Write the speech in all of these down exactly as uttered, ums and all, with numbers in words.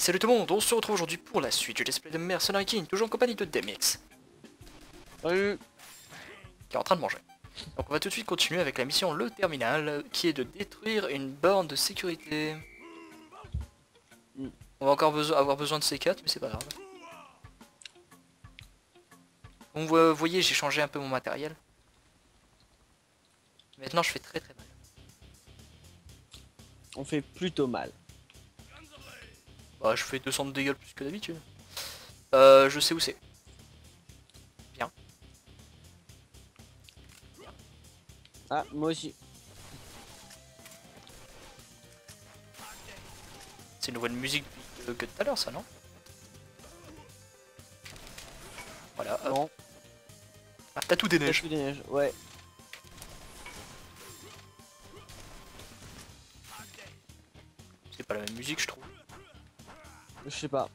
Salut tout le monde, on se retrouve aujourd'hui pour la suite du let's play de Mercenary King, toujours en compagnie de Demix. Salut. Qui est en train de manger. Donc on va tout de suite continuer avec la mission Le Terminal, qui est de détruire une borne de sécurité. Mm. On va encore beso avoir besoin de C quatre, mais c'est pas grave. Comme vous voyez, j'ai changé un peu mon matériel. Maintenant je fais très très mal. On fait plutôt mal. Bah je fais deux cents de dégâts plus que d'habitude. Euh, je sais où c'est. Bien. Ah, moi aussi. C'est une nouvelle musique de, que tout à l'heure ça, non? Voilà, hop. Non. Ah, t'as tout des neiges. Tatou des neiges, ouais. C'est pas la même musique je trouve. Je sais pas.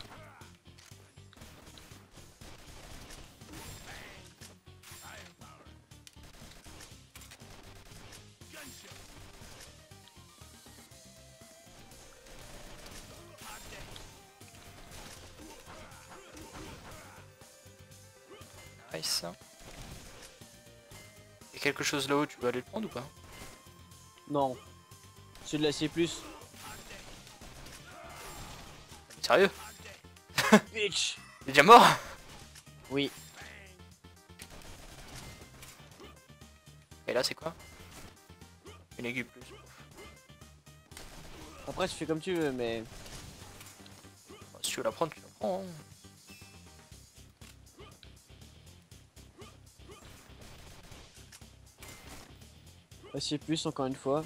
Nice. Il y a quelque chose là-haut, tu veux aller le prendre ou pas? Non. C'est de la C plus. Sérieux? Bitch. Il est déjà mort? Oui. Et là c'est quoi? Une aiguille plus. Après, tu fais comme tu veux, mais... Bon, si tu veux la prendre, tu la prends. Hein. La C plus, encore une fois.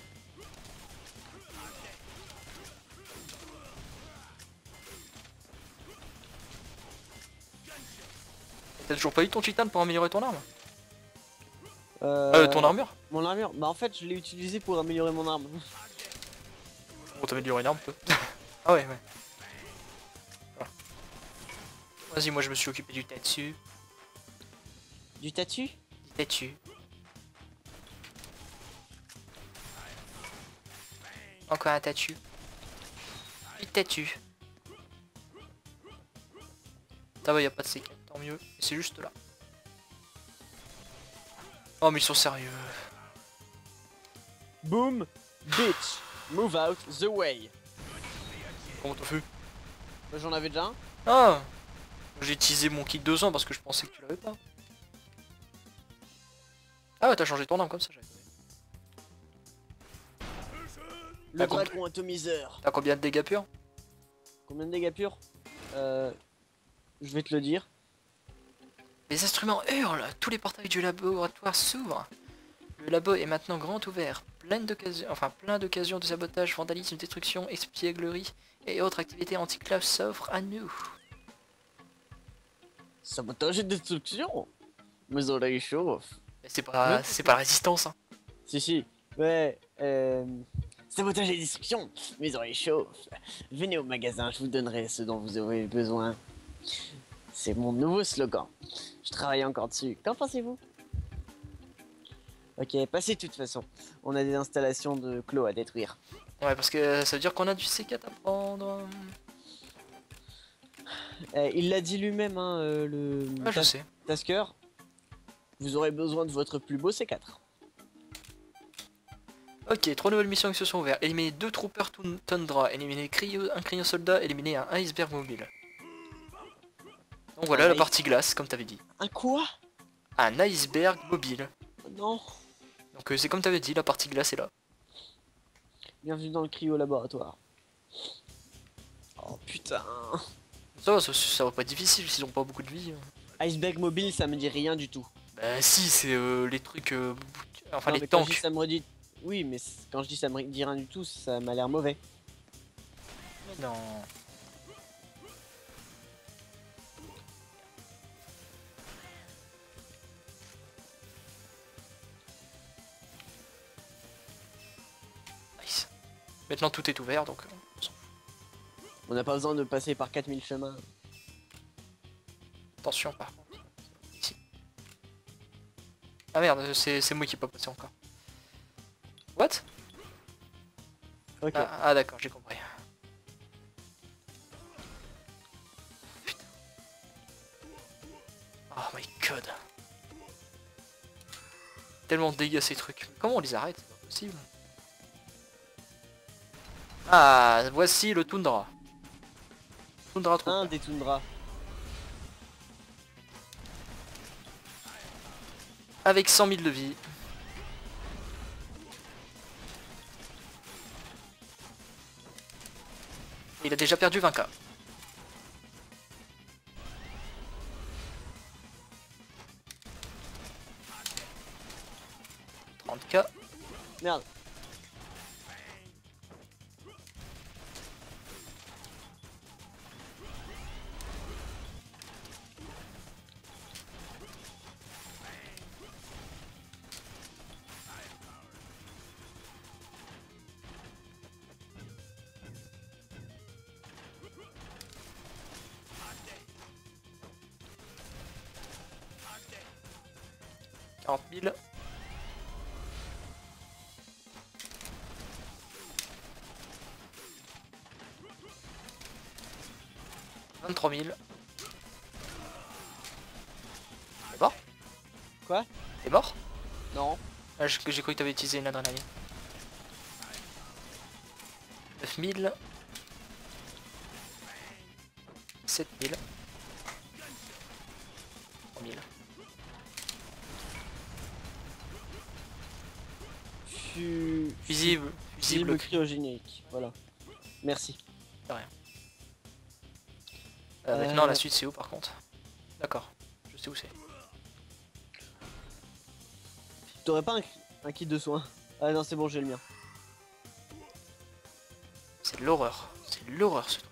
T'as toujours pas eu ton titane pour améliorer ton arme? Euh... Euh, ton armure? Mon armure. Bah en fait, je l'ai utilisé pour améliorer mon arme. Pour t'améliorer une arme peut. Ah ouais, ouais. Voilà. Vas-y, moi je me suis occupé du tatsu. Du tatu? Du tatsu. Encore un tatsu. Du tatsu. Ça va, y a pas de C quatre, tant mieux. C'est juste là. Oh mais ils sont sérieux. Boom. Bitch. Move out the way. Comment t'as fait? Bah, j'en avais déjà un. Ah, j'ai utilisé mon kit deux ans parce que je pensais que tu l'avais pas. Ah ouais, t'as changé ton arme comme ça, j'avais pas vu. Le T'as comp- dragon atomiseur. T'as combien de dégâts purs? Combien de dégâts purs? Euh... Je vais te le dire. Les instruments hurlent, tous les portails du laboratoire s'ouvrent. Le labo est maintenant grand ouvert, plein d'occasions, enfin plein d'occasions de sabotage, vandalisme, destruction, espièglerie et autres activités anti-classe s'offrent à nous. Sabotage et destruction. Mes oreilles chauffent. Mais c'est pas, Mais- c'est pas la résistance, hein. Si, si. Ouais, euh... Sabotage et destruction. Mes oreilles chauffent. Venez au magasin, je vous donnerai ce dont vous aurez besoin. C'est mon nouveau slogan. Je travaille encore dessus. Qu'en pensez-vous? Ok, passez de toute façon. On a des installations de clos à détruire. Ouais, parce que ça veut dire qu'on a du C quatre à prendre. Euh, il l'a dit lui-même, hein, euh, le Ouais, je tas- sais. tasker. Vous aurez besoin de votre plus beau C quatre. Ok, trois nouvelles missions qui se sont ouvertes. Éliminer deux troopers tun- Tundra, éliminer cryo, un cryo soldat, éliminer un iceberg mobile. Donc voilà Un la ice- partie glace, comme t'avais dit. Un quoi? Un iceberg mobile. Oh non. Donc euh, c'est comme t'avais dit, la partie glace est là. Bienvenue dans le cryo laboratoire. Oh putain. Ça va, ça, ça va pas être difficile s'ils ont pas beaucoup de vie. Iceberg mobile, ça me dit rien du tout. Bah si, c'est euh, les trucs... euh, enfin Non, les mais quand je dis tanks. ça me redit... Oui, mais c- quand je dis ça me dit rien du tout, ça m'a l'air mauvais. Non. Nice. Maintenant tout est ouvert, donc... euh, on s'en fout. On n'a pas besoin de passer par quatre mille chemins. Attention par contre. Ici. Ah merde, c'est c'est moi qui ai pas passé encore. What? Ok. Ah, ah d'accord, j'ai compris. Oh my god. Tellement de dégâts ces trucs. Comment on les arrête? C'est pas possible. Ah, voici le Toundra. Toundra Trooper. Un des Toundra. Avec cent mille de vie. Il a déjà perdu vingt K. trente K. Merde. quarante mille. vingt-trois mille. T'es mort? Quoi? T'es mort? Non. Ah, j'ai j'ai cru que t'avais utilisé une adrénaline. neuf mille. sept mille. trois mille. Fu... Fusible. Fusible Fusible. cryogénique. Voilà. Merci. De rien. Euh, Euh... Maintenant la suite c'est où par contre? D'accord. Je sais où c'est. T'aurais pas un, un kit de soins? Ah non, c'est bon, j'ai le mien. C'est l'horreur. C'est l'horreur ce truc.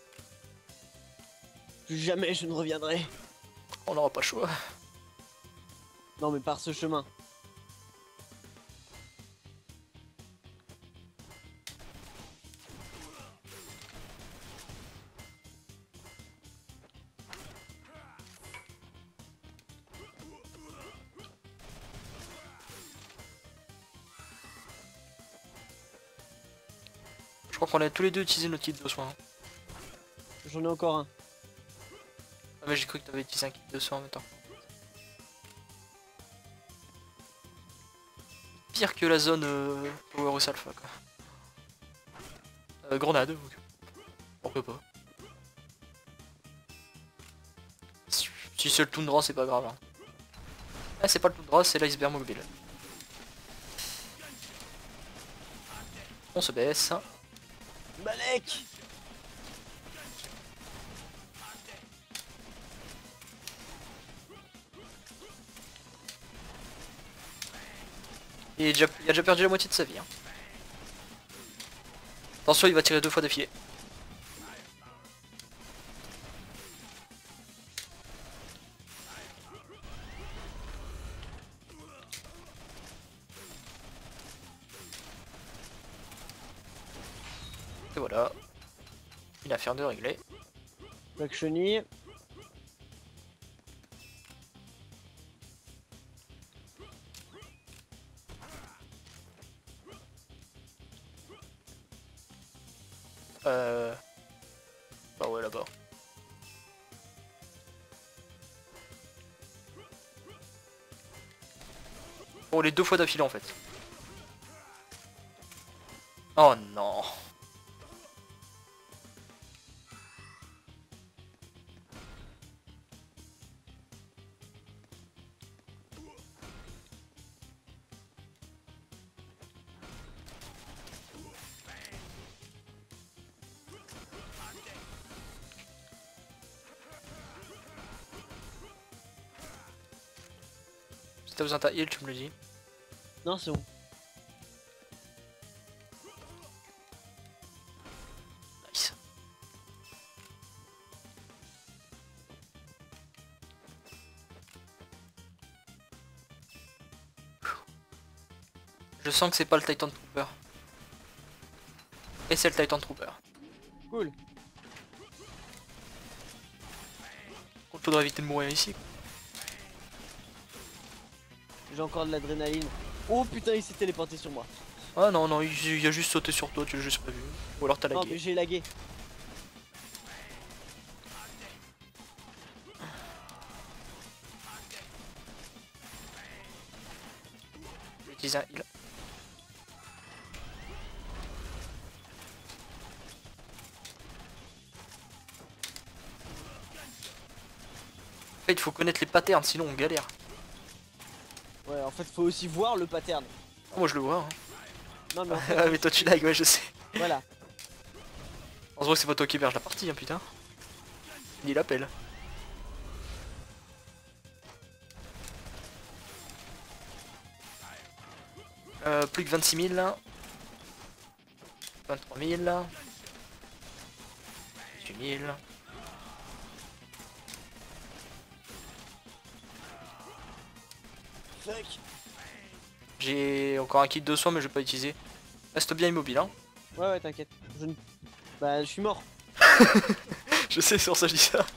Plus jamais je ne reviendrai. On n'aura pas le choix. Non, mais par ce chemin. Je crois qu'on a tous les deux utilisé notre kit de soins. J'en ai encore un. Ah mais j'ai cru que t'avais utilisé un kit de soins en même temps. Pire que la zone euh, Powerhouse Alpha quoi. Euh, grenade, donc. Pourquoi pas. Si, si c'est le Toundra c'est pas grave. Hein. Ah c'est pas le Toundra, c'est l'iceberg mobile. On se baisse. Malek! Il, est déjà, il a déjà perdu la moitié de sa vie. Hein. Attention, il va tirer deux fois d'affilée. Et voilà. Une affaire de réglée. Black chenille. Euh... Bah ouais là-bas. Bon les deux fois d'affilée en fait. Oh non. Si t'as besoin de ta heal, tu me le dis. Non, c'est bon. Nice. Je sens que c'est pas le Titan Trooper. Et c'est le Titan Trooper. Cool. Il faudra éviter de mourir ici. J'ai encore de l'adrénaline. Oh putain, il s'est téléporté sur moi. Ah non, non, il, il a juste sauté sur toi, tu l'as juste pas vu. Ou alors t'as Non, lagué. mais j'ai lagué. utiliser un heal. En fait, il faut connaître les patterns, sinon on galère. Ouais, en fait, faut aussi voir le pattern. Oh, moi je le vois. Hein. Non, mais en fait, Ah, mais toi tu lag, ouais, je sais. voilà. En vrai, c'est pas toi qui héberge la partie, hein, putain. Ni l'appel. Euh, plus que vingt-six mille là. vingt-trois mille. dix-huit mille. Fuck. J'ai encore un kit de soin mais je vais pas utiliser. Reste bien immobile hein. Ouais, ouais, t'inquiète. Je ne... Bah, je suis mort. Je sais, c'est pour ça que je dis ça.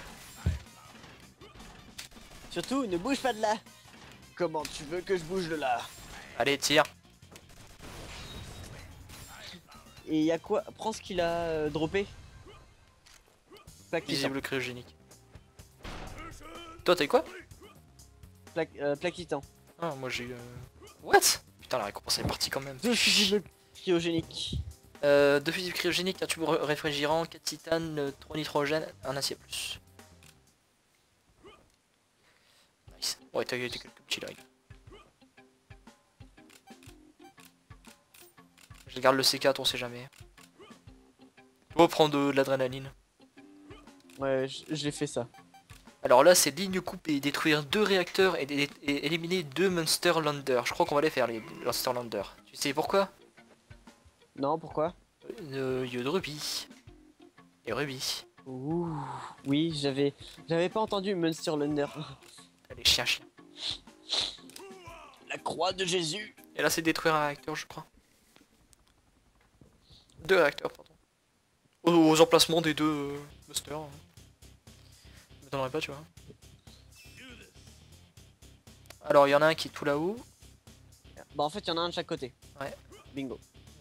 Surtout, ne bouge pas de là. Comment tu veux que je bouge de là? Allez, tire. Et y a quoi? Prends ce qu'il a euh, droppé. Plaque titan. Visible cryogénique. Toi, t'as eu quoi? Plaque, euh, plaque titan. Ah, moi j'ai eu. Euh... What? Putain, la récompense elle est partie quand même. Deux fusibles cryogéniques. Euh, deux fusibles cryogéniques, un tube réfrigérant, quatre titane, trois nitrogène, un acier plus. Nice. Ouais, t'as eu quelques petits lags. Je garde le C quatre, on sait jamais. On va prendre de, de l'adrénaline. Ouais, j'ai fait ça. Alors là, c'est ligne coupée, détruire deux réacteurs et, et, et éliminer deux Monster Lander. Je crois qu'on va les faire, les Monster Lander. Tu sais pourquoi? Non, pourquoi? euh, Yeux de rubis. Et rubis. Ouh. Oui, j'avais j'avais pas entendu Monster Lander. Les chiens chiens. La croix de Jésus. Et là, c'est détruire un réacteur, je crois. Deux réacteurs, pardon. Aux, aux emplacements des deux euh, Monsters. Hein. Ça m'étonnerait pas, tu vois. Alors, il y en a un qui est tout là-haut. Bah, en fait, il y en a un de chaque côté. Ouais. Bingo.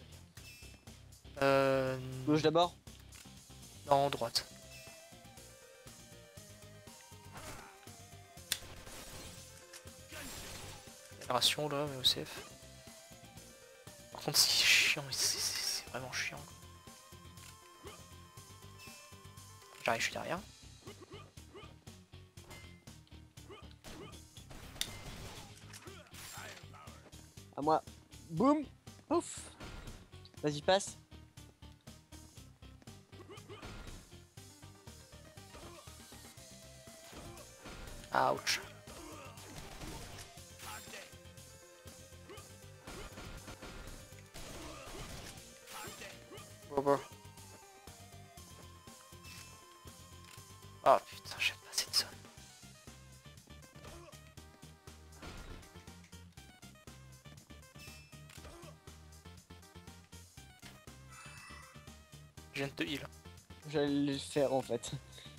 Euh... Gauche d'abord. Non, droite. Ration là, mais au C F. Par contre, c'est chiant, c'est vraiment chiant. J'arrive, je suis derrière. À moi. Boum. Ouf. Vas-y, passe. Ouch. Ah putain, j'aime pas cette zone. Je viens de te heal. J'allais le faire en fait.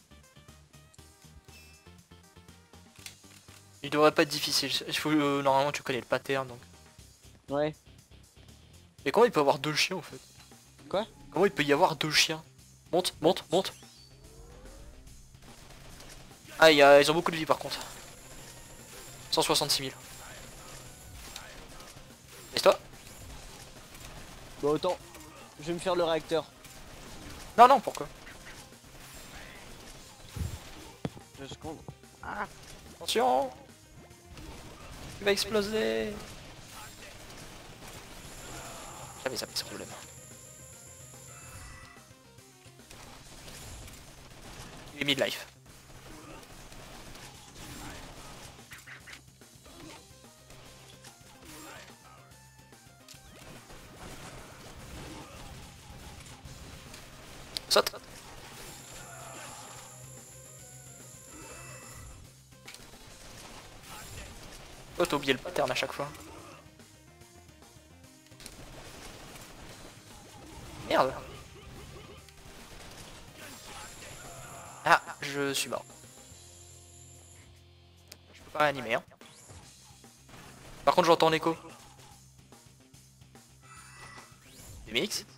Il devrait pas être difficile. Il faut, euh, normalement, tu connais le pattern donc. Ouais. Mais comment il peut y avoir deux chiens en fait? Quoi? Comment il peut y avoir deux chiens? Monte, monte, monte. Ah, y a, ils ont beaucoup de vie par contre. cent soixante-six mille. Laisse-toi. Bon, autant. Je vais me faire le réacteur. Non, non, pourquoi? Deux secondes. Ah, attention. Il va exploser. J'avais zappé ce problème. Il est mid-life. Saute. Oh, t'as oublié le pattern à chaque fois. Merde. Ah, je suis mort. Je peux pas réanimer. Hein. Par contre, j'entends l'écho. D M X.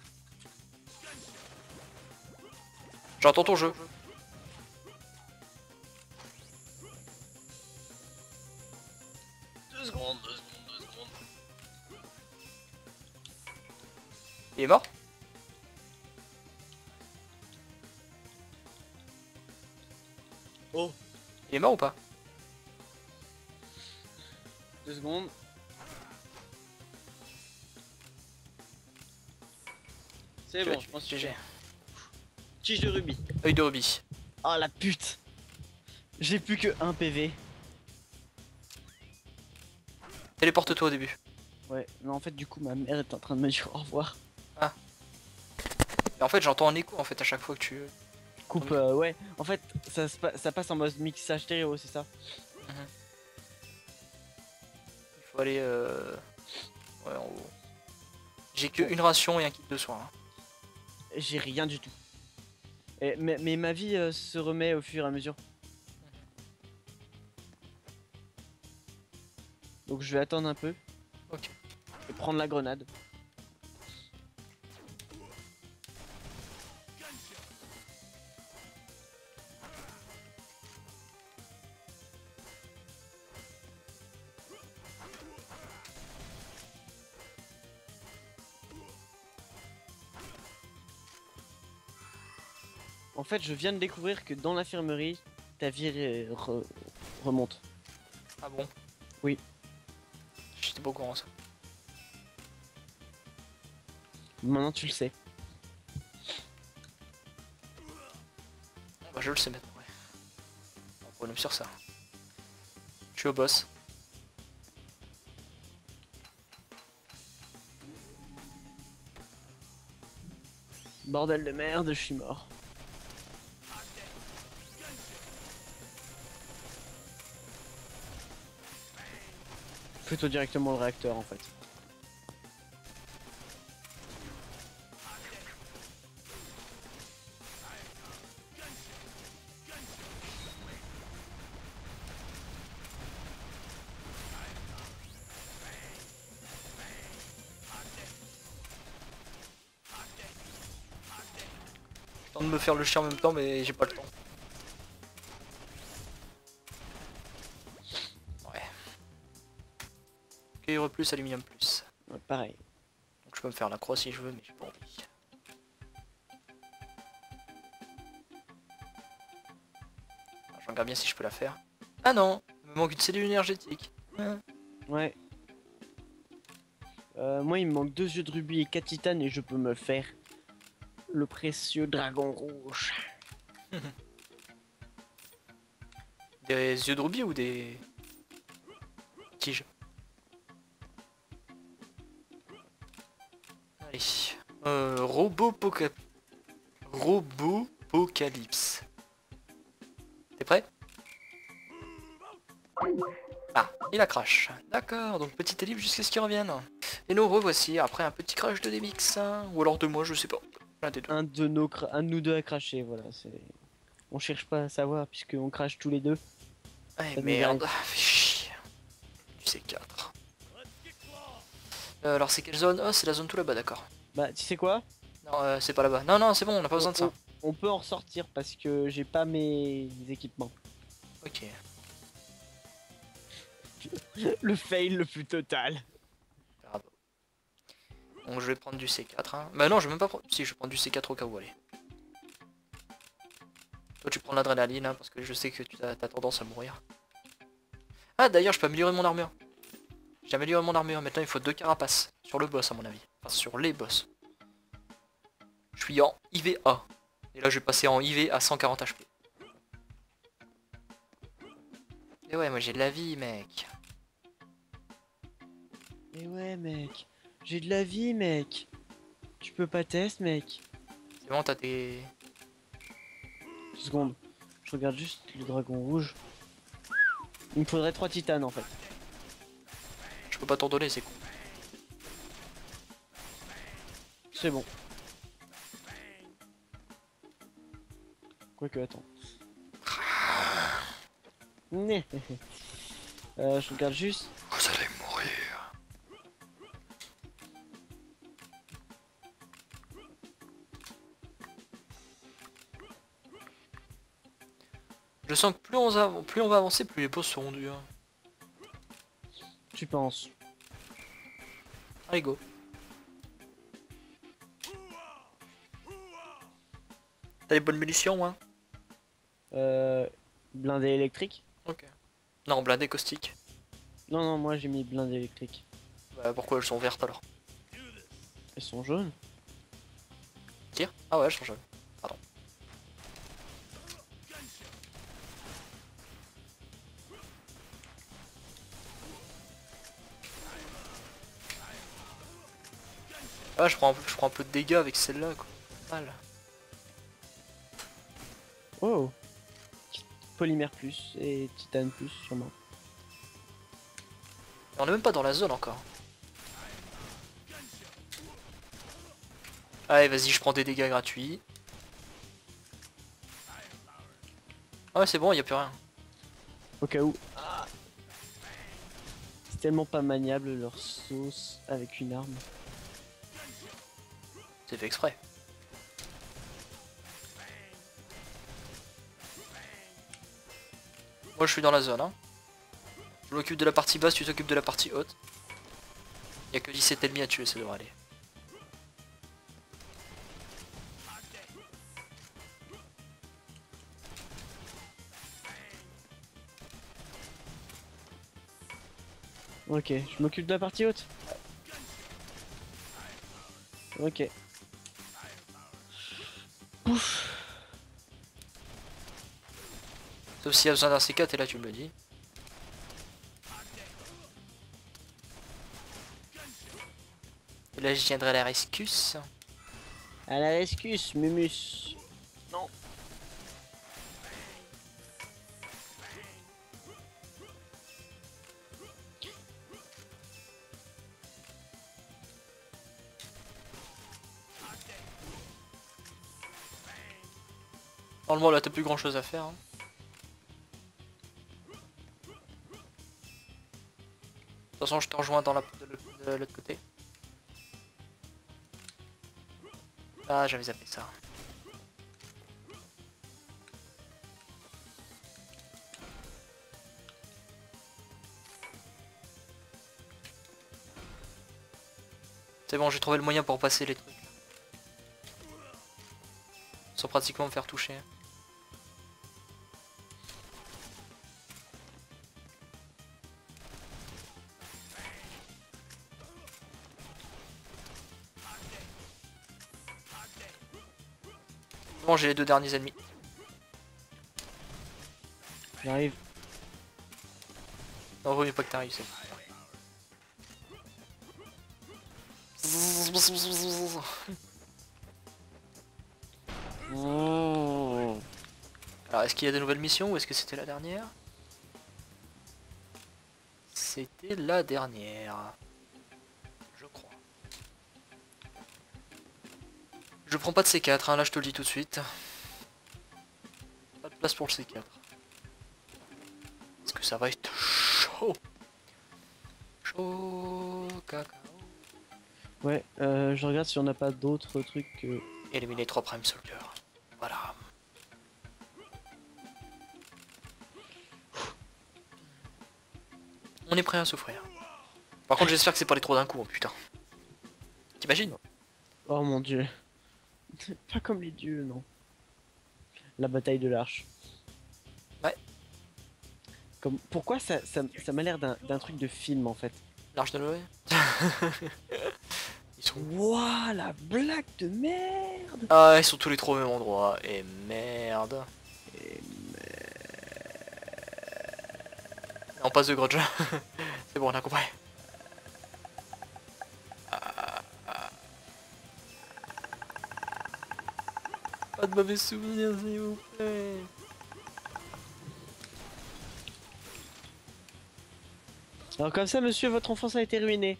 J'entends ton jeu. Deux secondes, deux secondes, deux secondes. Il est mort? Oh, Il est mort ou pas? deux secondes. C'est bon, je pense que G G. Tige de rubis. Œil de rubis. Oh la pute. J'ai plus que un P V. Téléporte-toi au début. Ouais, mais en fait du coup ma mère est en train de me dire au revoir. Et en fait j'entends un écho en fait à chaque fois que tu... Coupe, euh, ouais. En fait ça, se pa- ça passe en mode mixage stéréo, c'est ça? Il faut aller euh... ouais, en haut. J'ai que une ration et un kit de soins. Hein. J'ai rien du tout. Et, mais, mais ma vie euh, se remet au fur et à mesure. Donc je vais attendre un peu. Ok. Et prendre la grenade. En fait, je viens de découvrir que dans l'infirmerie, ta vie re- re- remonte. Ah bon? Oui. J'étais pas au courant ça. Maintenant, tu le sais. Bah, je le sais maintenant, ouais. On problème sur ça. Je suis au boss. Bordel de merde, je suis mort. Fais-toi directement le réacteur en fait. Je tente de me faire le chien en même temps mais j'ai pas le temps. Ouais. Cuivre plus, aluminium plus. Ouais, pareil. Donc je peux me faire la croix si je veux mais j'ai pas envie. Alors, je regarde bien si je peux la faire. Ah non, il me manque une cellule énergétique. Hein. Ouais. Euh, moi, il me manque deux yeux de rubis et quatre titanes et je peux me faire le précieux dragon rouge. Des yeux de rubis ou des tiges? Allez. Euh, robot poca... Robopocalypse. T'es prêt? Ah, il a crash. D'accord, donc petit élite jusqu'à ce qu'il revienne. Et nous revoici après un petit crash de D B X. Hein, ou alors de moi, je sais pas. L'un des deux. Un de nos, cra- un de nous deux a craché, voilà. C'est. On cherche pas à savoir puisque on crache tous les deux. Eh Ça nous merde, arrive. fais chier. Du C quatre. Euh, alors c'est quelle zone? Oh, c'est la zone tout là-bas, d'accord. Bah, tu sais quoi? Non, euh, c'est pas là-bas. Non, non, c'est bon, on n'a pas besoin de ça. On, on peut en ressortir parce que j'ai pas mes équipements. Ok. Le fail le plus total. Bravo. Donc je vais prendre du C quatre. Hein. Bah non, je vais même pas prendre. Si, je vais prendre du C quatre au cas où, allez. Toi, tu prends l'adrénaline, hein, parce que je sais que tu as, t'as tendance à mourir. Ah, d'ailleurs, je peux améliorer mon armure. J'ai amélioré mon armure. Maintenant, il faut deux carapaces. Sur le boss, à mon avis. Enfin, sur les boss. Je suis en I V A. Et là, je vais passer en I V à cent quarante H P. Et ouais, moi j'ai de la vie, mec. Et ouais, mec. J'ai de la vie, mec. Tu peux pas tester, mec. C'est bon, t'as tes... Deux secondes. Je regarde juste le dragon rouge. Il me faudrait trois titanes en fait. Je peux pas t'en donner, c'est con. C'est bon. Quoique, attends. Né. euh, je regarde juste. Vous allez mourir. Je sens que plus on, av plus on va avancer, plus les boss seront durs. Tu penses? Allez, go. T'as les bonnes munitions, hein? Euh, blindé électrique? Ok. Non, blindé caustique. Non, non, moi j'ai mis blindé électrique. Bah, pourquoi elles sont vertes alors? Elles sont jaunes? Tire? Ah ouais, elles sont jaunes. Pardon. Ah, je prends, un peu, je prends un peu de dégâts avec celle-là, quoi. Mal. Oh! Polymère plus et titane plus, sûrement. Et on est même pas dans la zone encore. Allez, vas-y, je prends des dégâts gratuits. Ah ouais, c'est bon, y a plus rien. Au cas où. C'est tellement pas maniable leur sauce avec une arme. C'est fait exprès. Moi, je suis dans la zone, hein. Je m'occupe de la partie basse, tu t'occupes de la partie haute. Y a que dix-sept ennemis à tuer, ça devrait aller. Ok, je m'occupe de la partie haute. Ok. Pouf. Sauf s'il y a besoin d'un C quatre, et là tu me le dis. Et là je viendrai à la rescousse. À la rescousse, Mumus. Non. Normalement là t'as plus grand chose à faire, hein. De toute façon je te rejoins dans la, de l'autre côté. Ah j'avais zappé ça. C'est bon, j'ai trouvé le moyen pour passer les trucs. Sans pratiquement me faire toucher. Bon, j'ai les deux derniers ennemis. J'arrive. Non, vaut mieux pas que t'arrives, c'est. Alors, est-ce qu'il y a de nouvelles missions ou est-ce que c'était la dernière? C'était la dernière. Je crois. Je prends pas de C quatre, hein, là je te le dis tout de suite. Pas de place pour le C quatre. Est-ce que ça va être chaud? Chaud cacao. Ouais, euh, je regarde si on n'a pas d'autres trucs que... Éliminer trois Prime Soldier. Voilà. On est prêt à souffrir. Par contre j'espère que c'est pas les trois d'un coup, oh, putain. T'imagines? Oh mon dieu. Pas comme les dieux, non. La bataille de l'arche. Ouais. Comme... Pourquoi ça, ça, ça m'a l'air d'un d'un truc de film en fait. L'arche de Noé. Ils sont... Wouah, la blague de merde. Ah, ils sont tous les trois au même endroit. Et merde. Et... On passe de grudge. C'est bon, on a compris. Pas de mauvais souvenirs, s'il vous plaît. Alors comme ça, monsieur, votre enfance a été ruinée.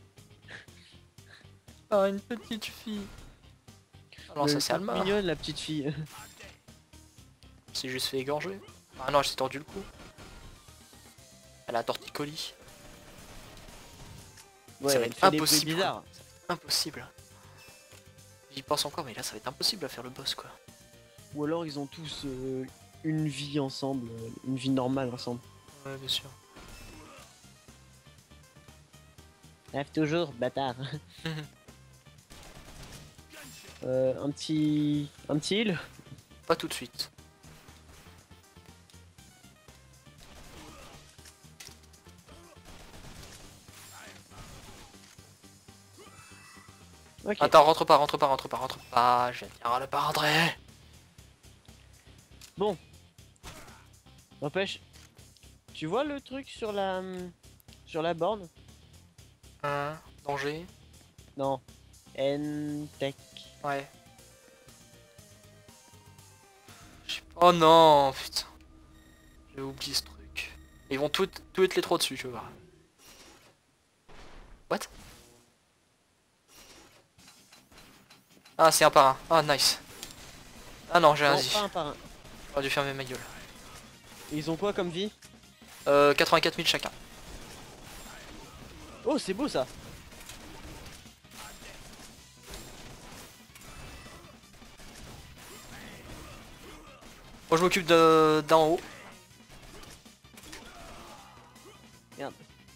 Ah, une petite fille. Alors Le- ça c'est Alma. mignonne, la petite fille. C'est juste fait égorger. Ah non, elle s'est tordu le cou. Elle a un torticolis. Ouais, Ça va elle être fait des bruits impossible. bizarres. Impossible. J'y pense encore, mais là ça va être impossible à faire le boss quoi. Ou alors ils ont tous euh, une vie ensemble, euh, une vie normale ensemble. Ouais, bien sûr. Lève toujours, bâtard. euh, un petit... Un petit heal. pas tout de suite. Ok. Attends, rentre pas, rentre pas, rentre pas, rentre pas. Je vais venir le pas rentrer. Bon. N'empêche. Tu vois le truc sur la... Sur la borne? Hein, danger. Non. N-Tech. Ouais. Je sais pas- Oh non, putain. J'ai oublié ce truc. Ils vont tout, tout être les trois dessus, tu vois. What? Ah, c'est un par un. Ah, nice. Ah non, j'ai un Non, zi. pas un par un. J'aurais dû fermer ma gueule. Et ils ont quoi comme vie? Euh, quatre-vingt-quatre mille chacun. Oh, c'est beau ça. Moi, je m'occupe de d'en haut. Merde.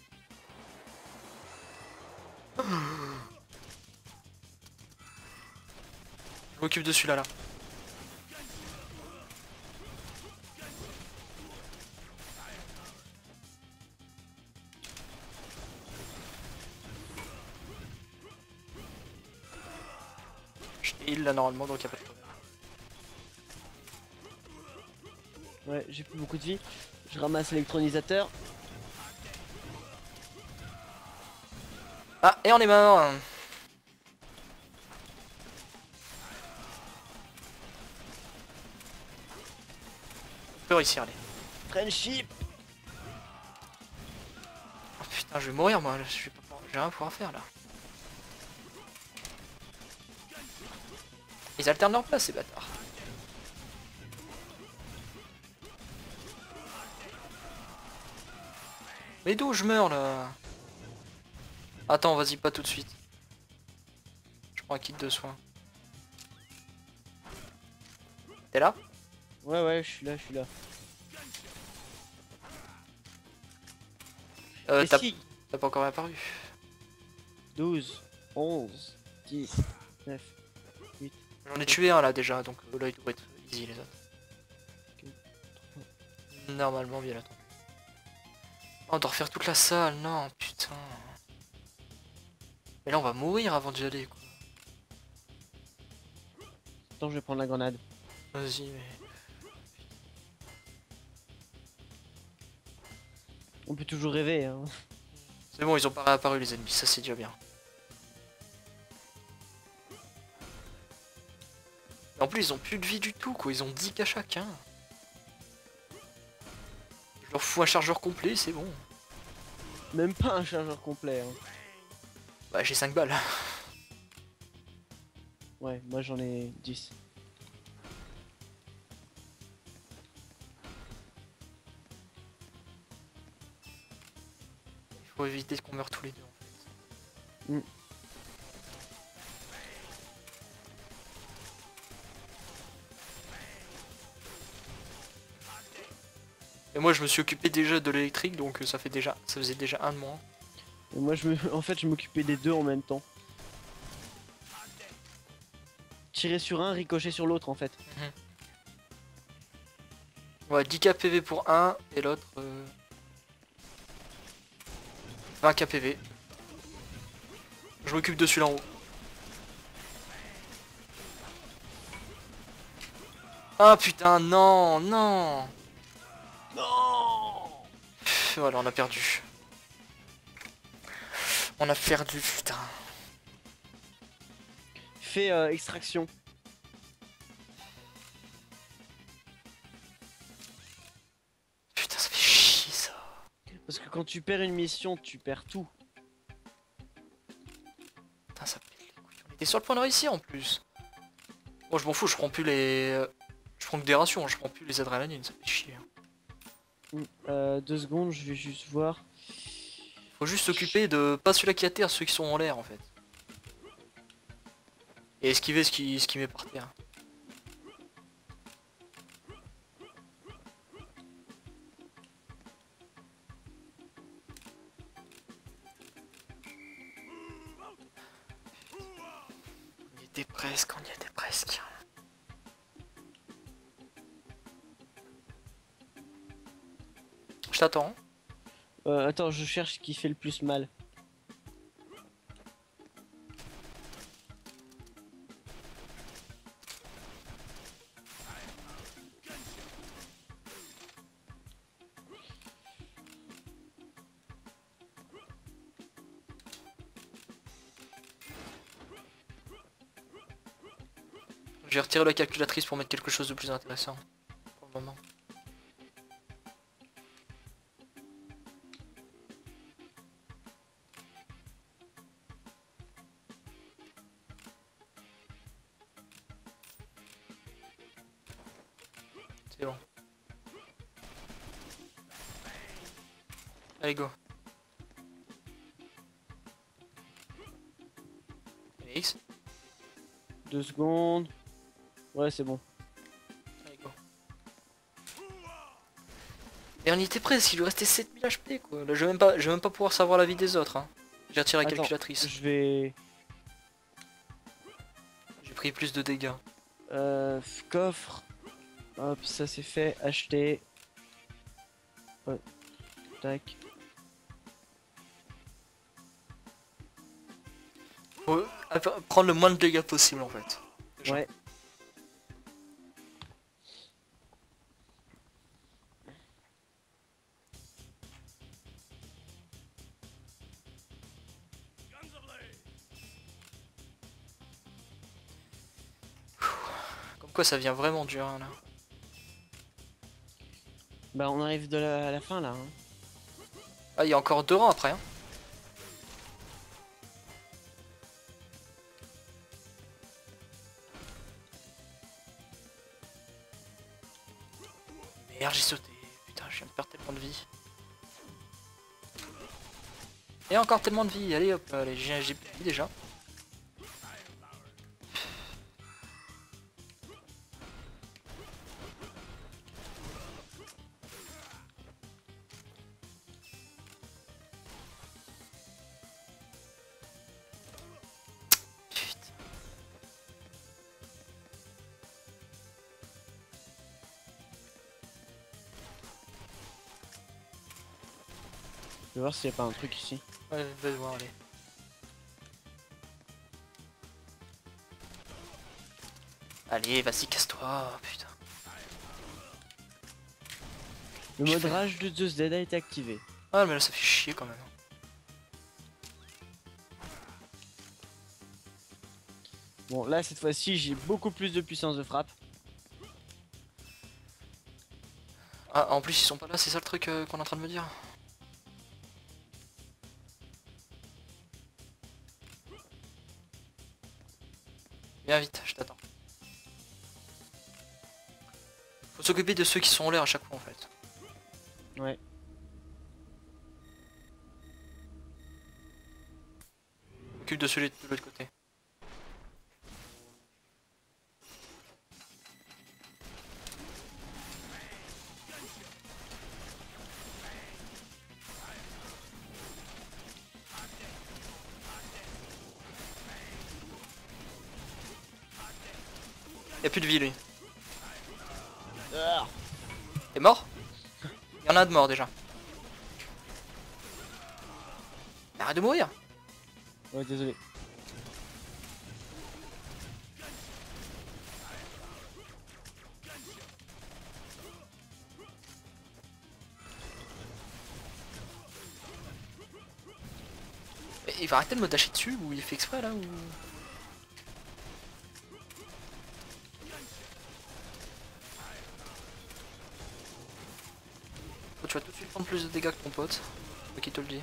Je m'occupe de celui-là, là. Je heal là normalement, donc y'a pas de problème. Ouais, j'ai plus beaucoup de vie. Je ramasse l'électronisateur. Ah, et on est mort. On peut réussir, allez. Friendship. Oh putain, je vais mourir moi, je vais pas pouvoir- je vais rien pouvoir faire là. Ils alternent leur place, ces bâtards. Mais d'où je meurs là? Attends, vas-y, pas tout de suite. Je prends un kit de soins. T'es là? Ouais, ouais, je suis là, je suis là. Euh, Et t'as si t'as pas encore apparu. douze, onze, dix, neuf. J'en ai tué un là déjà, donc euh, là il doit être easy les autres. Normalement bien attendu. Oh, on doit refaire toute la salle, non, putain. Mais là on va mourir avant d'y aller quoi. Attends, je vais prendre la grenade. Vas-y, mais... On peut toujours rêver, hein. C'est bon, ils ont pas réapparu les ennemis, ça c'est déjà bien. Et en plus ils ont plus de vie du tout quoi, ils ont dix K chacun. Je leur fous un chargeur complet, c'est bon. Même pas un chargeur complet, hein. Bah j'ai cinq balles. Ouais, moi j'en ai dix. Il faut éviter qu'on meure tous les deux en fait. Mm. Et moi je me suis occupé déjà de l'électrique donc ça fait déjà ça faisait déjà un de moins. Et moi je me... en fait je m'occupais des deux en même temps. Tirer sur un, ricocher sur l'autre en fait. Ouais, dix K P V pour un et l'autre euh... vingt K P V. Je m'occupe de celui-là en haut. Ah putain, non, non. Non. Pff, voilà, on a perdu. On a perdu, putain. Fais euh, extraction. Putain, ça fait chier ça. Parce que quand tu perds une mission, tu perds tout. Putain, ça pète les couilles. On était sur le point de réussir en plus. Bon, je m'en fous, je prends plus les... Je prends que des rations, je prends plus les adrénalines, ça fait chier. Mm, Euh, deux secondes, je vais juste voir. Faut juste s'occuper de pas celui-là qui est à terre, ceux qui sont en l'air en fait. Et esquiver ce qui, ce qui met par terre. On y était presque, on y était presque. Je t'attends. Euh, attends, je cherche qui fait le plus mal. J'ai retiré la calculatrice pour mettre quelque chose de plus intéressant. Pour le moment. C'est bon. Allez, go. X. Deux secondes. Ouais, c'est bon. Allez, go. Et on y était presque, il lui restait sept mille H P quoi. Là, je vais même pas, je vais même pas pouvoir savoir la vie des autres. Hein. J'ai retiré la Attends, calculatrice. Je vais... J'ai pris plus de dégâts. Euh, coffre. Hop, ça c'est fait. Acheter. Ouais. Tac. Faut prendre le moins de dégâts possible en fait. Déjà. Ouais. Comme quoi ça vient vraiment dur hein, là. Bah on arrive de la, à la fin là. Hein. Ah il y a encore deux rangs après hein. Merde j'ai sauté. Putain je viens de perdre tellement de vie. Et encore tellement de vie. Allez hop, allez j'ai plus de vie déjà. Je vais voir s'il n'y a pas un truc ici. Ouais, va voir, allez. Allez, vas-y, casse-toi, putain. Le Je mode fais- rage de Zeus Dead a été activé. Ah, mais là, ça fait chier quand même. Bon, là cette fois-ci, j'ai beaucoup plus de puissance de frappe. Ah, en plus, ils sont pas là, c'est ça le truc euh, qu'on est en train de me dire. Viens vite, je t'attends. Faut s'occuper de ceux qui sont en l'air à chaque fois en fait. Ouais. Occupe de celui de l'autre côté. Y'a plus de vie lui. Ah. T'es mort? Y'en a un de mort déjà. Arrête de mourir. Ouais, désolé. Mais il va arrêter de me dasher dessus ou il fait exprès là ou... Oh, tu vas tout de suite prendre plus de dégâts que ton pote. Moi qui te le dis.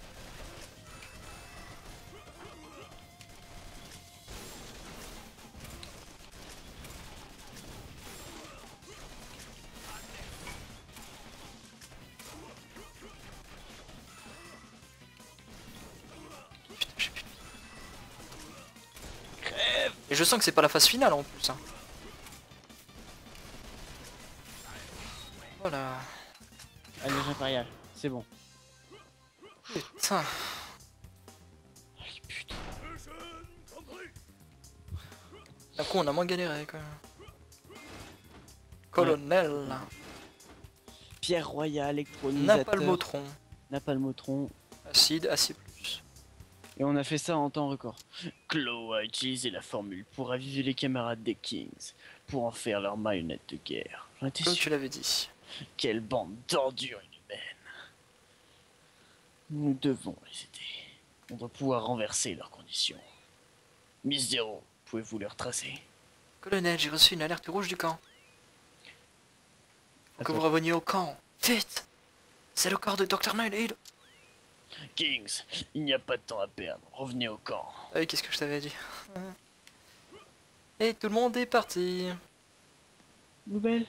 Putain, j'ai plus de vie. Crève. Et je sens que c'est pas la phase finale en plus. Hein. Voilà. Allège impérial, c'est bon. Putain. Allez, putain. D'un coup on a moins galéré quand même. Colonel. pierre royale, électronisateur, Napalmotron. napalmotron. Acide, acide plus. Et on a fait ça en temps record. Claw a utilisé la formule pour raviver les camarades des Kings, pour en faire leur marionnette de guerre. J'en étais Comme sûr. tu l'avais dit. Quelle bande d'ordures inhumaines. Nous devons les aider. On doit pouvoir renverser leurs conditions. Miss Zero, pouvez-vous les retracer? Colonel, j'ai reçu une alerte rouge du camp. Faut que Attends. vous reveniez au camp. Vite! C'est le corps de docteur Nile. Kings, il n'y a pas de temps à perdre. Revenez au camp. Ah oui, qu'est-ce que je t'avais dit? Et tout le monde est parti. Nouvelle.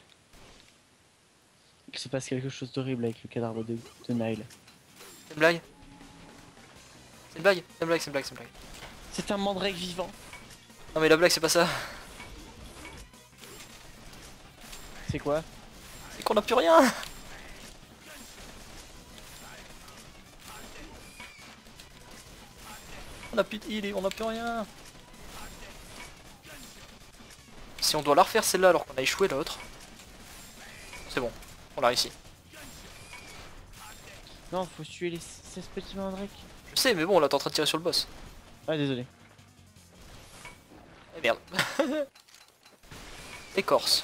Il se passe quelque chose d'horrible avec le cadavre de, de Nile. C'est une blague? C'est une blague? C'est une blague, c'est une blague, c'est une blague. C'est un mandrake vivant. Non mais la blague c'est pas ça. C'est quoi? C'est qu'on a plus rien. On a plus de heal et on a plus rien. Si on doit la refaire celle-là alors qu'on a échoué l'autre. C'est bon, on l'a réussi. Non, faut tuer les seize petits mandrakes. Je sais mais bon là t'es en train de tirer sur le boss. Ah désolé. Eh merde. Écorce.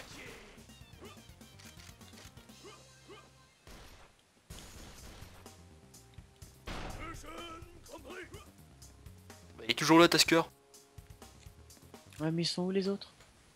Bah, il est toujours là Tasker. Ouais mais ils sont où les autres?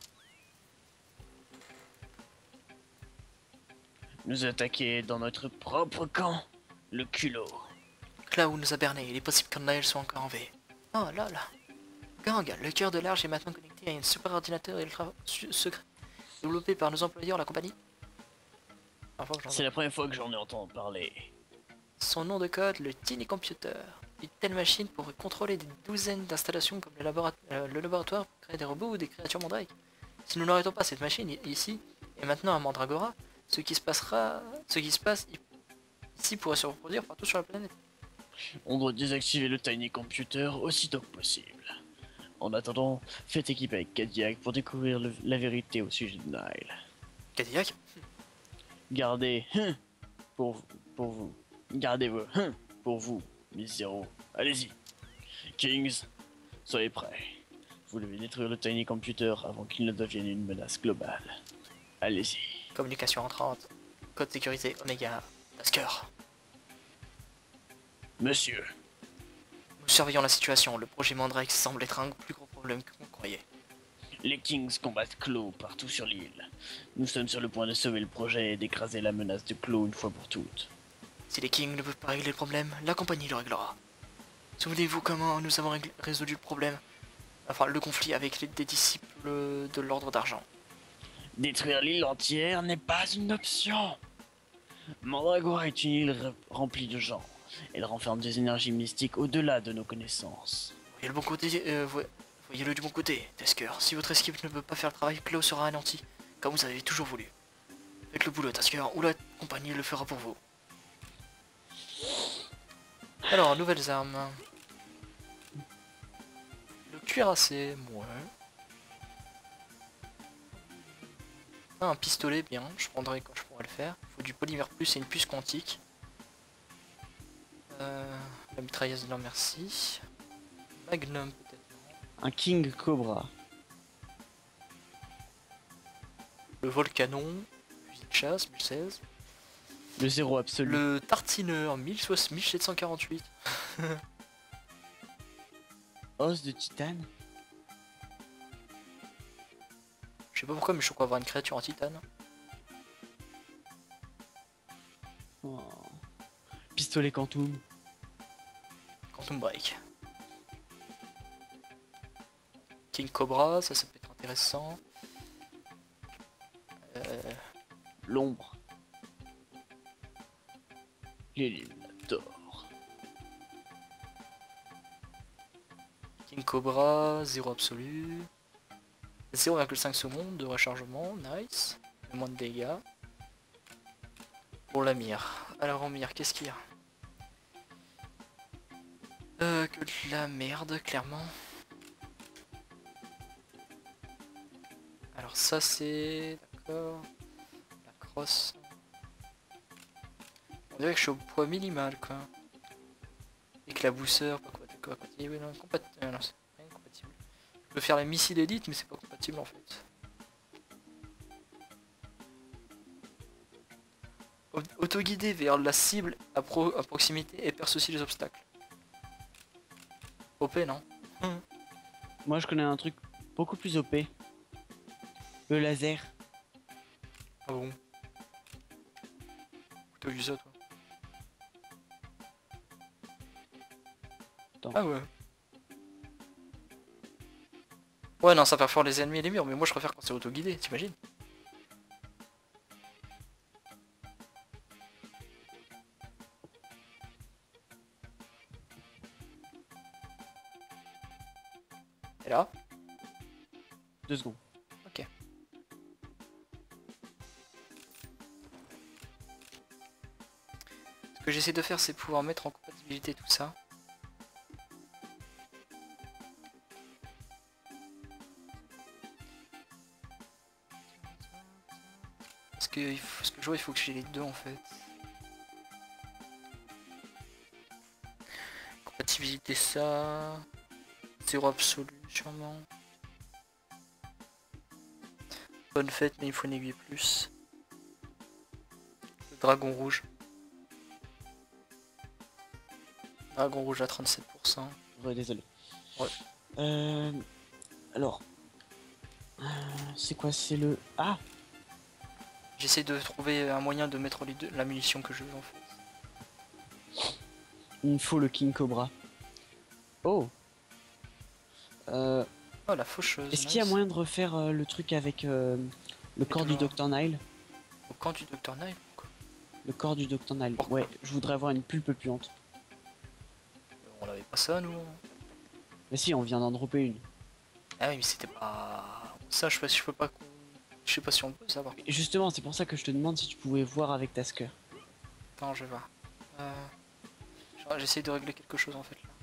Nous attaquer dans notre propre camp. Le culot. Là où nous a berné, il est possible que Nile soit encore en V. Oh là là. Gang, le cœur de l'arche est maintenant connecté à un super ordinateur ultra secret développé par nos employeurs, la compagnie. C'est la première fois que j'en ai entendu parler. Son nom de code, le Tiny Computer. Une telle machine pourrait contrôler des douzaines d'installations comme le, labora euh, le laboratoire pour créer des robots ou des créatures mandrake. Si nous n'arrêtons pas cette machine ici et maintenant à Mandragora, ce qui se passera, ce qui se passe ici pourrait se reproduire partout sur la planète. On doit désactiver le Tiny Computer aussitôt que possible. En attendant, faites équipe avec Cadillac pour découvrir le, la vérité au sujet de Nile. Cadillac? Gardez hein, pour, pour vous. Gardez-vous hein, pour vous, Miss Zero. Allez-y. Kings, soyez prêts. Vous devez détruire le Tiny Computer avant qu'il ne devienne une menace globale. Allez-y. Communication entrante. Code sécurité Omega. Tasker. Monsieur. Nous surveillons la situation. Le projet Mandrake semble être un plus gros problème que l'on croyait. Les Kings combattent Claw partout sur l'île. Nous sommes sur le point de sauver le projet et d'écraser la menace de Claw une fois pour toutes. Si les Kings ne peuvent pas régler le problème, la compagnie le réglera. Souvenez-vous comment nous avons résolu le problème, enfin le conflit avec les, des disciples de l'ordre d'argent. Détruire l'île entière n'est pas une option. Mandragora est une île remplie de gens. Elle renferme des énergies mystiques au-delà de nos connaissances. Voyez le bon côté, euh, voyez-le du bon côté, Tasker. Si votre équipe ne peut pas faire le travail, Claw sera anéanti, comme vous avez toujours voulu. Faites le boulot, Tasker, ou la compagnie le fera pour vous. Alors, nouvelles armes. Le cuirassé, ouais. Ah, un pistolet, bien, je prendrai quand je pourrai le faire. Il faut du polymère plus et une puce quantique. Euh, la mitrailleuse, non merci. Magnum, peut-être. Un King Cobra. Le volcanon, fusil de chasse, mille seize. Le zéro absolu. Le tartineur, mille sept cent quarante-huit. Os de titane. Je sais pas pourquoi, mais je crois avoir une créature en titane. Oh. Pistolet Quantum. Quantum Break. King Cobra, ça, ça peut être intéressant. Euh... L'ombre. L'illuminator. King Cobra, zéro absolu. zéro virgule cinq secondes de rechargement, nice. Moins de dégâts. Pour la mire. Alors en mire, qu'est-ce qu'il y a? Euh, que de la merde, clairement. Alors ça c'est... D'accord. La crosse. On dirait que je suis au poids minimal quoi. Éclabousseur, pas quoi, quoi compatible, non, compatible, euh, non c'est rien de compatible. Je peux faire les missiles élite mais c'est pas compatible en fait. Autoguidé vers la cible à, pro à proximité et perce aussi les obstacles. O P non? Moi je connais un truc beaucoup plus O P. Le laser. Ah bon? T'as vu ça toi? Attends. Ah ouais. Ouais non ça fait fort les ennemis et les murs mais moi je préfère quand c'est autoguidé, t'imagines? Et là? Deux secondes. Ok. Ce que j'essaie de faire c'est pouvoir mettre en compatibilité tout ça. Parce que, il faut, ce que je vois il faut que j'ai les deux en fait. Compatibilité ça. Zéro absolu sûrement. Bonne fête mais il faut une aiguille plus. Le dragon rouge. Dragon rouge à trente-sept pour cent. Ouais, désolé. Ouais. Euh, alors. Euh, c'est quoi? C'est le... Ah! J'essaie de trouver un moyen de mettre les deux, la munition que je veux en fait. Il me faut le King Cobra. Oh! Euh, Oh la faucheuse. Est-ce qu'il y a nice. moyen de refaire euh, le truc avec euh, le corps du toujours- docteur Nile? Au camp du docteur Nile quoi. Le corps du docteur Nile. Pourquoi? Ouais, je voudrais avoir une pulpe puante. On avait pas ça nous. Mais si, on vient d'en dropper une. Ah oui mais c'était pas... Ça je sais pas si je peux pas... Je sais pas si on peut savoir. Et justement, c'est pour ça que je te demande si tu pouvais voir avec Tasker. Attends je vais voir. Euh... J'essaie de régler quelque chose en fait là.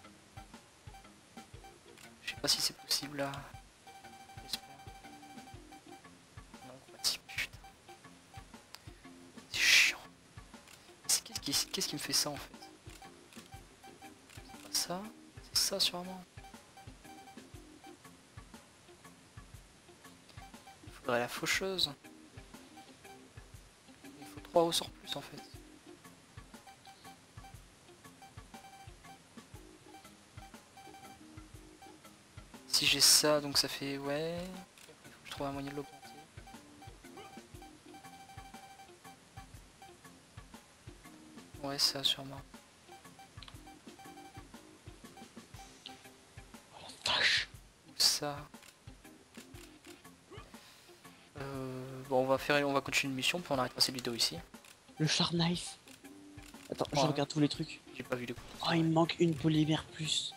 Je sais pas si c'est possible là. J'espère. Non compatible, putain. C'est chiant. C'est- Qu'est-ce qui... qu'est-ce qui me fait ça en fait? C'est pas ça? C'est ça sûrement. Il faudrait la faucheuse. Il faut trois ressorts plus en fait. Si j'ai ça, donc ça fait ouais. Il faut que je trouve un moyen de l'augmenter. Ouais, ça sûrement. Oh la vache! Ou ça. Euh, bon, on va faire, on va continuer une mission, puis on arrêtera cette vidéo ici. Le Sharp Knife! Attends, je Ouais. regarde tous les trucs. J'ai pas vu les coups. Oh, il me manque une polymère plus.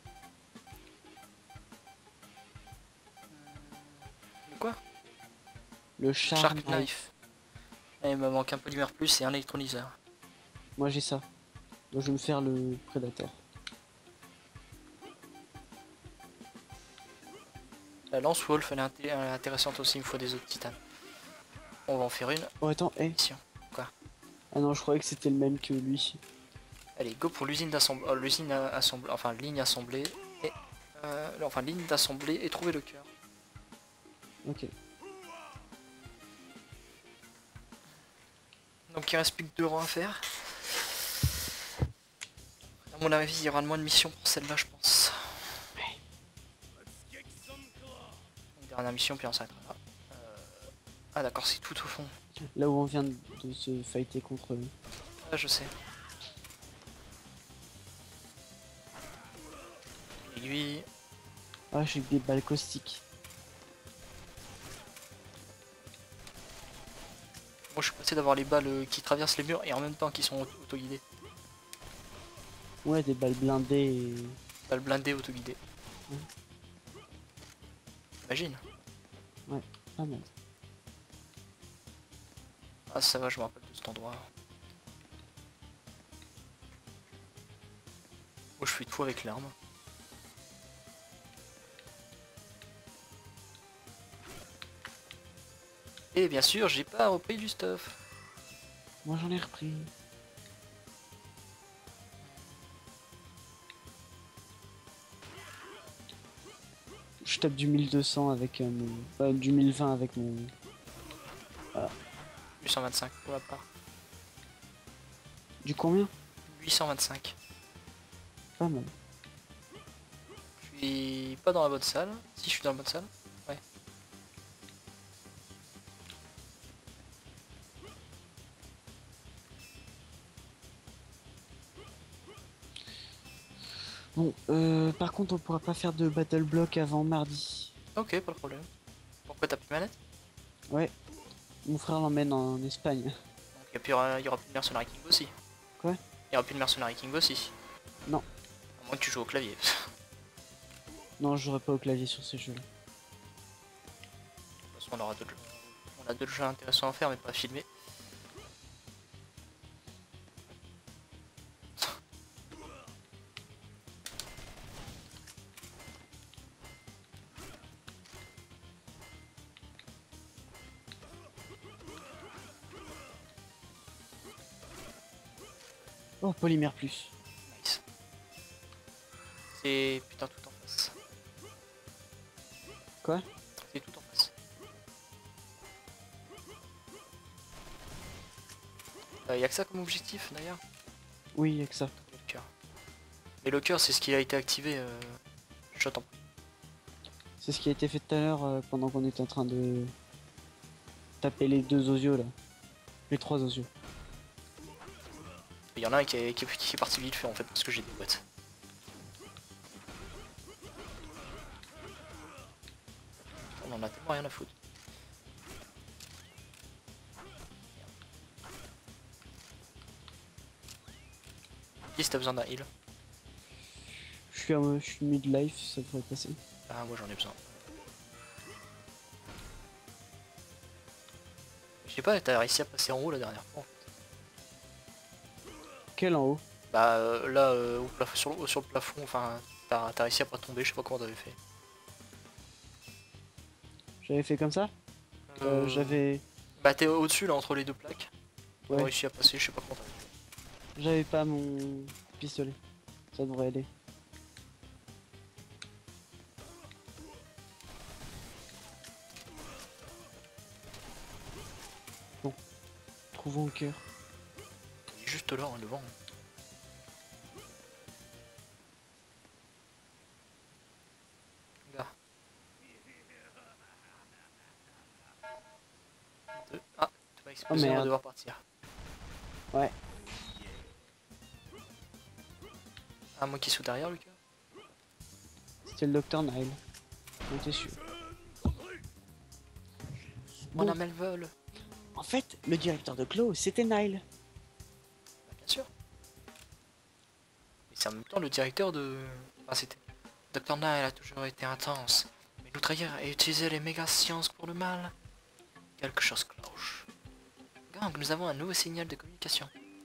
Quoi? Le Sharp, Shark Knife. Knife. Et il me manque un polymère plus et un électrolyseur. Moi j'ai ça. Donc je vais me faire le prédateur. La lance Wolf, elle est inté- elle est intéressante aussi, il me faut des autres titanes. On va en faire une Oh attends, hé. mission. Quoi? Ah non, je croyais que c'était le même que lui. Allez, go pour l'usine d'assemblage, l'usine assemblée, enfin ligne assemblée, et euh, enfin ligne d'assemblée et trouver le cœur. Ok. Donc il reste plus que deux rangs à faire. À mon avis, il y aura moins de missions pour celle-là, je pense. Une dernière mission, puis on s'arrêtera là. Euh... Ah d'accord, c'est tout au fond. Là où on vient de, de se fighter contre eux. Ah, je sais. Aiguille. Ah, j'ai des balles caustiques. Moi, je suis passé d'avoir les balles euh, qui traversent les murs et en même temps qui sont auto-guidées. Ouais, des balles blindées et... Balles blindées auto-guidées. Ouais. Imagine. Ouais, pas mal. Ah ça va, je me rappelle de cet endroit. Moi je fais tout avec l'arme. Et bien sûr, j'ai pas repris du stuff. Moi j'en ai repris. Je tape du mille deux cents avec euh, mon... euh, du mille vingt avec mon... huit cent vingt-cinq pour ma part. Du combien? huit cent vingt-cinq. Pas mal. Je suis pas dans la bonne salle. Si, je suis dans la bonne salle. Ouais. Bon, euh, par contre, on pourra pas faire de battle block avant mardi. Ok, pas de problème. Pourquoi t'as plus de manette? Ouais. Mon frère l'emmène en Espagne. Donc il y, aura, y aura plus de Mercenary King aussi. Quoi? Il y aura plus de Mercenary King aussi. Non. À moins que tu joues au clavier. Non, je jouerai pas au clavier sur ces jeux-là. De toute façon, on aura d'autres on a d'autres jeux intéressants à faire, mais pas à filmer. Oh, polymère plus. Nice. C'est putain tout en face. Quoi? C'est tout en face. Euh, y a que ça comme objectif d'ailleurs. Oui, y'a que ça. Le cœur. Et le cœur, c'est ce qui a été activé. Euh... Shot en. C'est ce qui a été fait tout à l'heure euh, pendant qu'on était en train de taper les deux osios là. Les trois osios. Il y en a un qui est, qui est, qui est parti vite fait en fait parce que j'ai des boîtes. On en a tellement rien à foutre. Dis si t'as besoin d'un heal. Je suis, euh, je suis mid-life, ça devrait passer. Ah moi j'en ai besoin. Je sais pas, t'as réussi à passer en haut la dernière fois. Quel en haut? Bah euh, là euh, au plafond, sur, le, sur le plafond, enfin t'as réussi à pas tomber, je sais pas comment t'avais fait. J'avais fait comme ça? euh, Euh, J'avais... Bah t'es au-dessus là entre les deux plaques. T'as Ouais. réussi à passer, je sais pas comment t'avais fait. J'avais pas mon pistolet. Ça devrait aller. Bon. Trouvons le cœur. Il est juste là, hein, devant. Là. Deux. Ah, tu m'as explosé, Oh, on va merde. devoir partir. Ouais. Ah, moi qui suis derrière, Lucas. C'était le docteur Nile. On était sûr. Mon Bon. âme elle vole. En fait, le directeur de Clos, c'était Nile. Bah, bien sûr. Mais c'est en même temps le directeur de... Enfin, c'était... docteur Nile a toujours été intense. Mais nous trahir et utiliser les méga sciences pour le mal. Quelque chose cloche. Gang, nous avons un nouveau signal de communication.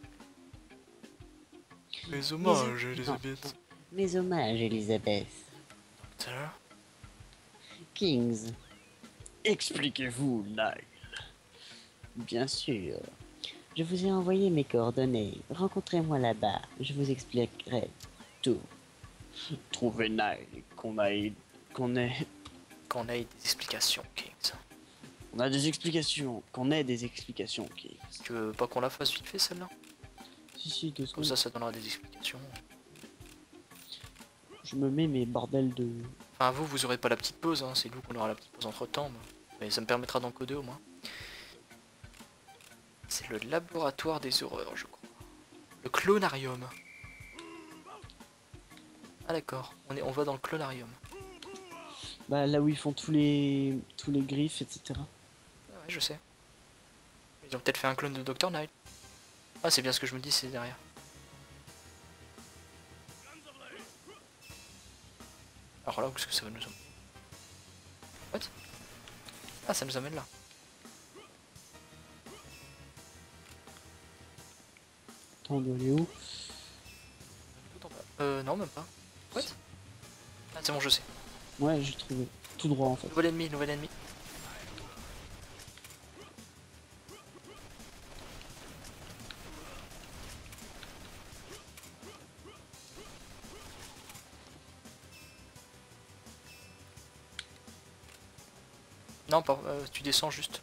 Mes hommages, Elisabeth. Mes hommages, Elisabeth. Docteur. Kings. Expliquez-vous, Nile. Bien sûr. Je vous ai envoyé mes coordonnées. Rencontrez-moi là-bas. Je vous expliquerai tout. Trouvez Nile, qu'on aille... qu'on ait... Qu'on ait des explications, Kings. On a des explications. Qu'on ait des explications, Kings. Tu veux pas qu'on la fasse vite fait celle-là? Si, si, deux Comme secondes. ça, ça donnera des explications. Je me mets mes bordels de... Enfin, vous, vous aurez pas la petite pause, hein. C'est nous qu'on aura la petite pause entre temps. Mais ça me permettra d'encoder au moins. C'est le laboratoire des horreurs, je crois. Le clonarium. Ah d'accord, on, est, on va dans le clonarium. Bah là où ils font tous les... tous les griffes, et cetera. Ah ouais, je sais. Ils ont peut-être fait un clone de docteur Knight. Ah, c'est bien ce que je me dis, c'est derrière. Alors là, où est-ce que ça va nous emmener? What? Ah, ça nous amène là. Attends, on doit aller où? Tout en bas. Euh, non, même pas. What? Ah, c'est bon, je sais. Ouais, j'ai trouvé. Tout droit en fait. Nouvel ennemi, nouvel ennemi. Non, pas, euh, tu descends juste.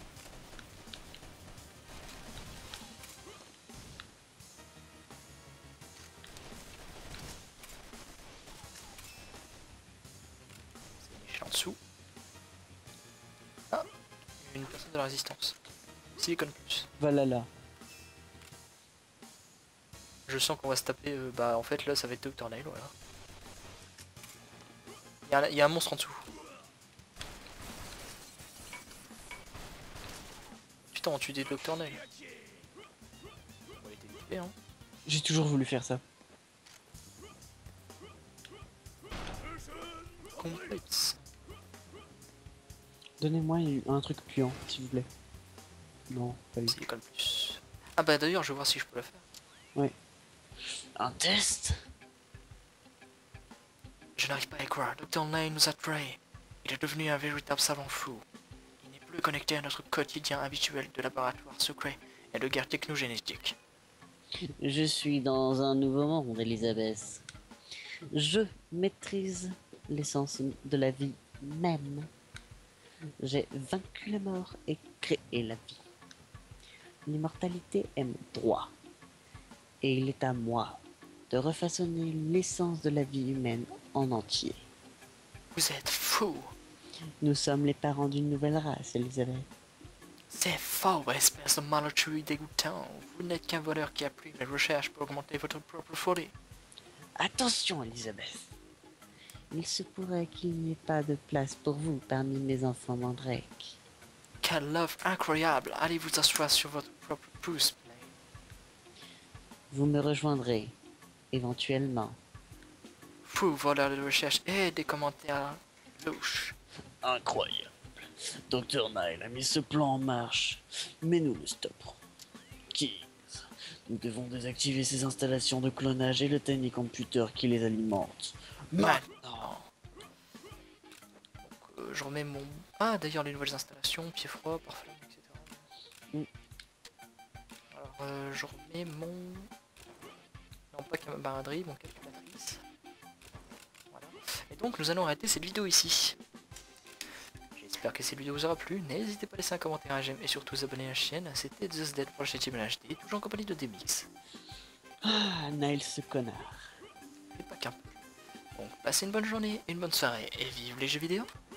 C'est Michel en dessous. Ah, une personne de la résistance. Silicon Plus. Voilà là. Je sens qu'on va se taper. Euh, bah, en fait, là, ça va être Docteur Nail, voilà. Il y, a un- il y a un monstre en dessous. Putain, on tue des Docteur Nail. On va être équipé, hein. J'ai toujours voulu faire ça. Complexe. Donnez-moi un truc puant, s'il vous plaît. Non, pas lui. Silicon Plus. Ah bah d'ailleurs, je vais voir si je peux la faire. Un test? Je n'arrive pas à y croire. Docteur Nail nous a trahis. Il est devenu un véritable savant fou. Il n'est plus connecté à notre quotidien habituel de laboratoire secret et de guerre technogénétique. Je suis dans un nouveau monde, Elisabeth. Je maîtrise l'essence de la vie même. J'ai vaincu la mort et créé la vie. L'immortalité est mon droit. Et il est à moi de refaçonner l'essence de la vie humaine en entier. Vous êtes fou. Nous sommes les parents d'une nouvelle race, Elisabeth. C'est faux, espèce de malotru dégoûtant. Vous n'êtes qu'un voleur qui a pris mes recherches pour augmenter votre propre folie. Attention, Elisabeth. Il se pourrait qu'il n'y ait pas de place pour vous parmi mes enfants mandrakes. Quelle love incroyable. Allez vous asseoir sur votre propre pouce. Vous me rejoindrez, éventuellement. Fou, voleur de recherche et des commentaires louches. Incroyable. Docteur Nail a mis ce plan en marche, mais nous le stopperons. Kings, nous devons désactiver ces installations de clonage et le tiny computer qui les alimente. Maintenant. Donc, euh, je remets mon... Ah, d'ailleurs, les nouvelles installations, pied froid, parfum, et cetera. Mm. Alors, euh, je remets mon... Non, pas camaraderie, mon calculatrice. Voilà. Et donc, nous allons arrêter cette vidéo ici. J'espère que cette vidéo vous aura plu. N'hésitez pas à laisser un commentaire, un j'aime et surtout vous abonner à la chaîne. C'était Just Dead pour la chaîne H D, toujours en compagnie de Demix. Ah, Nail ce connard. Et pas qu'un peu. Donc, passez une bonne journée, une bonne soirée et vive les jeux vidéo.